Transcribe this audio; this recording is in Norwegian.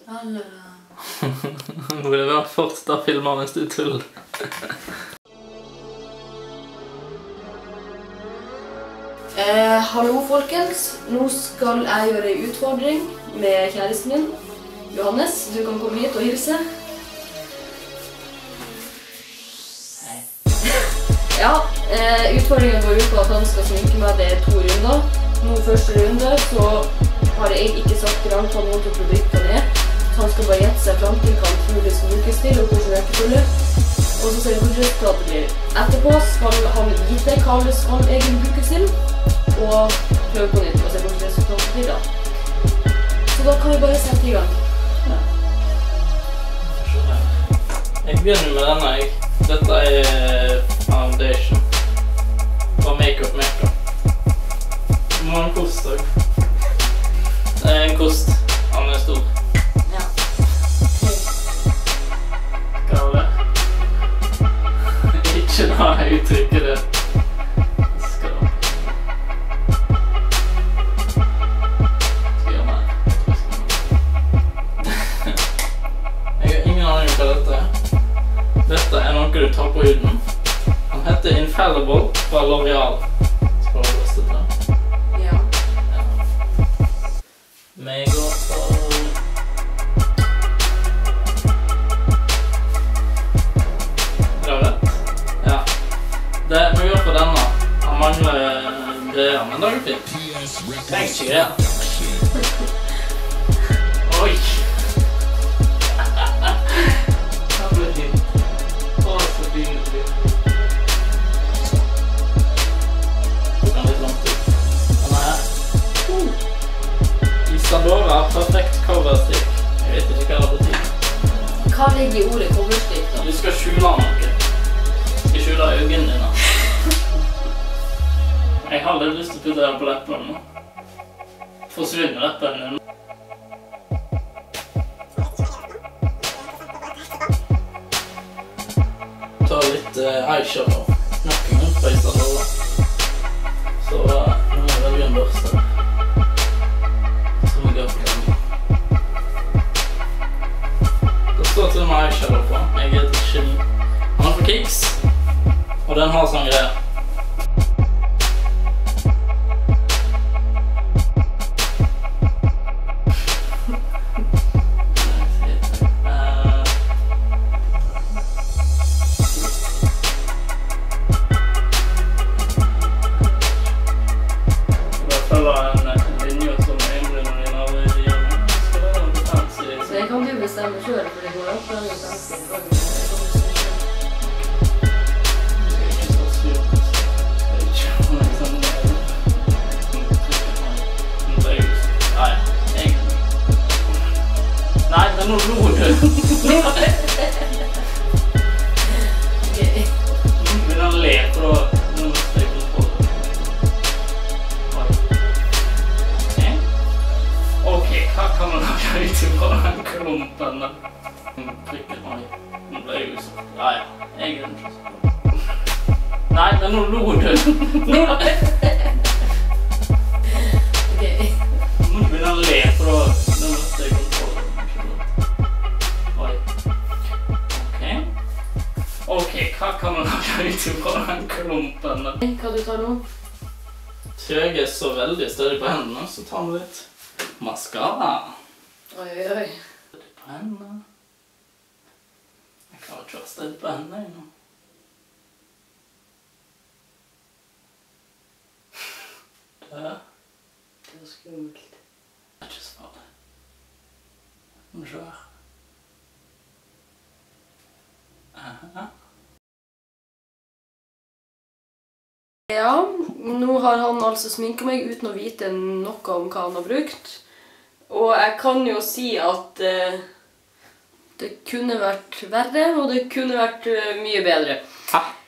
Nå vil jeg bare fortsette å filme mens du tuller. Hallo folkens, nå skal jeg gjøre en utfordring med kjæresten min, Johannes. Du kan komme hit og hilse. Hei. Ja, utfordringen går ut på at han skal sminke meg. Det er 2 runder. Nå første runde så har jeg ikke sagt til han hva noen til produktene er. Så han skal bare gjette seg frem til hva han tror det skal brukes til og hvordan rekkefølge. Og så ser vi hvordan resultatet blir. Etterpå skal han gitt deg hva det skal egentlig brukes til. Og prøve på nytt og se hvordan resultatet blir da. Så da kan vi bare sette i gang. Ja. Jeg begynner med denne, jeg. Dette er foundation. Og make-up. Du må ha en kost også. Det er en kost. Han er stor. Ja. Hva var det? Ikke da jeg uttrykker det. Dette er noe du tar på huden. Han heter Infallible fra L'Oreal. Skal du røste til? Ja. Meg og... Er det rett? Ja. Det vi gjør på denne. Han mangler greier, men det er jo fint. Trenger ikke greier. Oi! Isadora, perfekt coverstick. Jeg vet ikke hva det betyr. Hva ligger i ordet coverstick da? Du skal skjule noe. Du skal skjule øynene dine. Jeg har litt lyst til å putte det på leppene nå. Forsvinner leppene dine. Ta litt eyeshadow. Knappen rundt på Isadora. Så nå må jeg velge en børste. Det står til og med eyeshadow på. Jeg er et geni. Han er for Kicks, og den har sånn greier. Bestemme selv, for det går opp den og danser. Nei, det er noe blod. Men han ler på det. Nå må jeg på det. Ok, hva kan man ha ut på den klumpen? Trykker meg. Nå ble jeg jo så... Ja, egentlig så. Nei, det er noe blod. Ok. Nå begynner han å le på det. Nå må jeg på det. Oi. Ok, hva kan man ha ut på den klumpen? Hva du tar nå? Siden jeg er så veldig stødig på hendene, så tar vi litt mascara. Oi. Stødig på hendene. Jeg klarer ikke å være stødig på hendene nå. Det er skummelt. Det er ikke så farlig. Må du se her. Ja, nå har han altså sminket meg uten å vite noe om hva han har brukt. Og jeg kan jo si at det kunne vært verre, og det kunne vært mye bedre. Hæ?